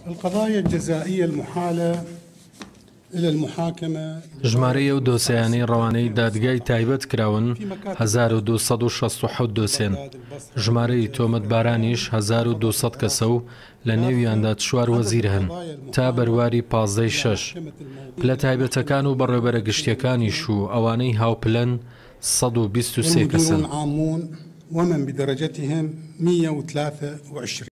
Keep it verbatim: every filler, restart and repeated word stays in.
القضايا الجزائية المحالة إلى المحاكمة ژمارەی ئەو دۆسەیانەی ڕەوانەی دادگای تایبەت کراون هەزار و دووسەد و شەست و حەوت دۆسێن. ژمارەی تۆمەتبارانیش هەزار و دووسەد کەسە و لە نێویاندا چوار وەزیر هەن تا بەرواری پازدەی شەش. پلە تایبەتەکان و بەڕێوەبەرە گشتیەکانیش و ئەوانەی هاوپلەن سەد و بیست و سێ کەسن. ومن بدرجتهم مئة وثلاثة وعشرين.